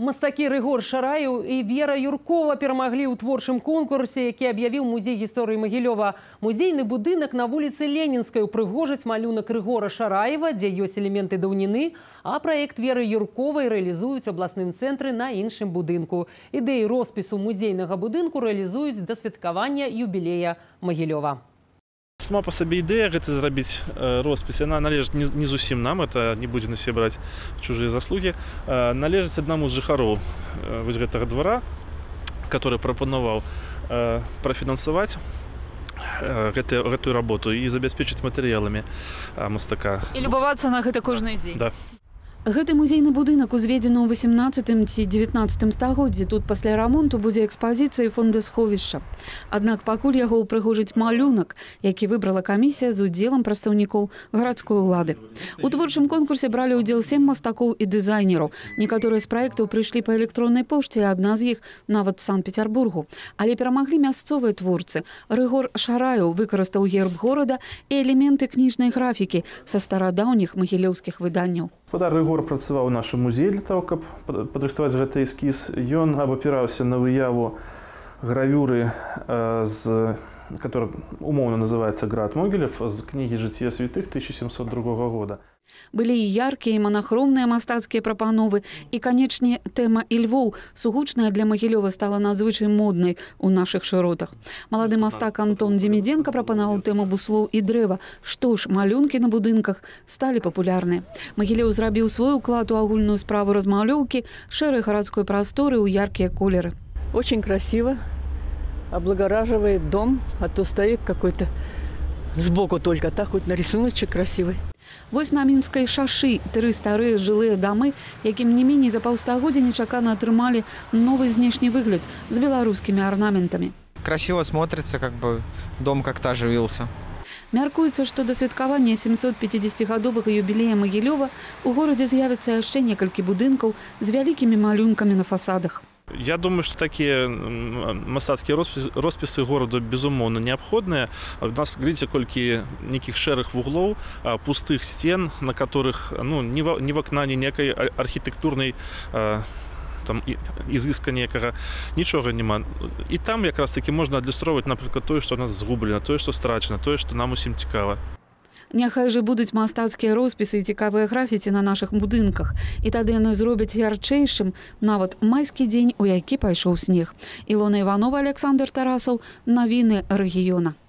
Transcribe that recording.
Мастакі Рыгор Шараев и Вера Юркова перамаглі ў творчым конкурсе, які аб'явіў музей гісторыі Магілёва. Музейны будынак на вуліцы Ленінскай упрыгожыць малюнак Рыгора Шараева, дзе ёсць элементы даўніны, а праект Веры Юрковай рэалізуюць у абласным цэнтры на іншым будынку. Ідэі роспісу музейнага будынку рэалізуюць да святкавання юбілея Магілёва. Сама по себе идея это зрабіць роспись, она належит не зусім нам, это не будем на себе брать чужие заслуги, належит одному з жыхароў вось гэтага двора, который прапанаваў профинансовать гэтую работу и забяспечыць матэрыяламі мастака. И любавацца на гэта кожны дзень. Да. Гэты музейны будынак узведзены ў 18 ці 19 стагоддзі. Тут пасля рамонту будзе экспазіцыя фондасховішча. Аднак пакуль яго ўпрыгожыць малюнак, які выбрала камісія з удзелам прадстаўнікоў гарадской улады. У творчым конкурсе бралі ўдзел 7 мастакоў і дызайнераў. Некаторыя з праектаў прыйшлі па электроннай пошце, а адна з іх нават з Санкт-Петербургу. Але перамаглі мясцовыя творцы. Рыгор Шараев выкарыстаў герб горада і элементы кніжнай графікі са старадаўніх магілёўскіх выданняў. Гаспадар Рыгор працаваў у нашым музеі для того, каб падрыхтаваць гэты эскіз. Ён абапіраўся на выяву гравюры, которая умоўна называется «Град Могилев», з кнігі «Жыццё святых» 1702 года. Былі і яркія, і манахромныя мастацкія прапановы, і, канечне, тэма Львоў, сугучная для Магілёва, стала надзвычай моднай у нашых шыротах. Малады мастак Антон Демиденко прапанаваў тэму буслоў і дрэва. Што ж, малюнкі на будынках сталі папулярныя. Магілёў зрабіў свой уклад у агульную справу размалёўкі шэрай гарадской прасторы ў яркія колеры. Очень красиво, облагораживает дом, а то стоит какой-то сбоку только, так хоть на рисуночек красивый. Вось на Мінскай шашы 3 старыя жылыя дамы, якім не меней за паўстагоддзя нечакана атрымалі новы знешні выгляд з беларускімі арнаментамі. Красиво смотрится, как бы дом как-то оживился. Мяркуецца, што да святкавання 750-гадовага юбілея Магілёва у горадзе з'явіцца яшчэ некалькі будынкаў з вялікімі малюнкамі на фасадах. Я думаю, что такие мастацкие росписы городу безумоўно необходные. У нас, видите, колькі неких шэрых вуглов, пустых стен, на которых ни вокна, ни некой архитектурной изыска некага, нічога нема. И там как раз таки можно адлюстроўваць, например, тое, что у нас згублено, тое, что страчено, тое, что нам усім цікава. Няхай же будуць мастацкія роспісы і цікавыя графіці на нашых будынках. І тады яны зробяць ярчэйшым нават майскі дзень, у які пайшоў снег. Ілона Іванова, Александр Тарасаў. Навіны рэгіёна.